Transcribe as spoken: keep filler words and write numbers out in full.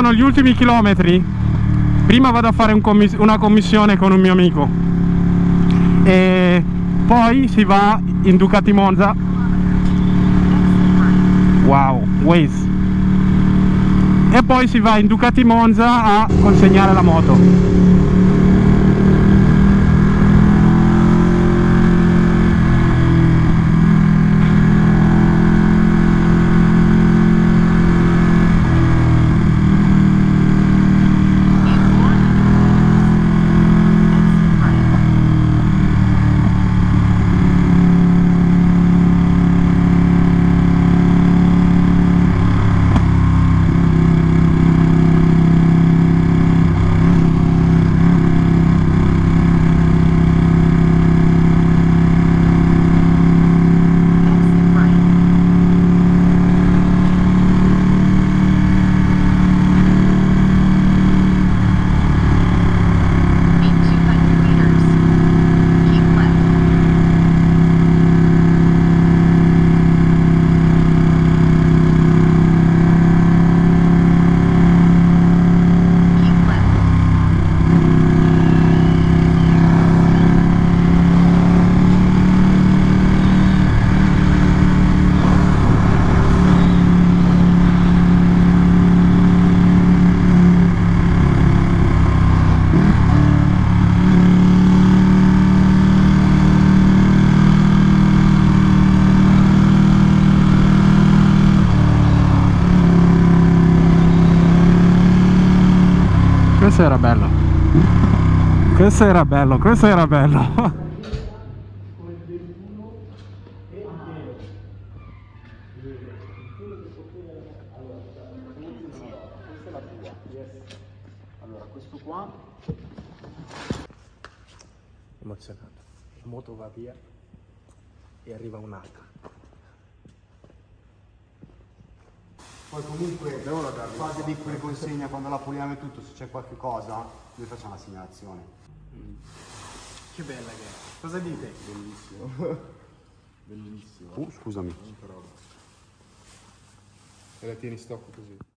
sono gli ultimi chilometri. Prima vado a fare un commiss- una commissione con un mio amico e poi si va in Ducati Monza. Wow, Waze. E poi si va in Ducati Monza a consegnare la moto. Questo era bello, questo era bello, questo era bello. Allora, questo qua emozionato, la moto va via e arriva un'altra. Poi comunque fate di preconsegna quando la puliamo e tutto, se c'è qualche cosa noi facciamo la segnalazione. Mm. Che bella che è. Cosa dite? Bellissimo. Bellissimo. Uh, scusami. E la tieni stop così.